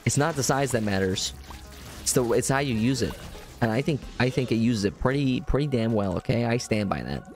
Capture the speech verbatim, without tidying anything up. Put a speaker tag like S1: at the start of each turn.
S1: It's not the size that matters. It's the it's how you use it. And I think I think it uses it pretty pretty damn well, okay? I stand by that.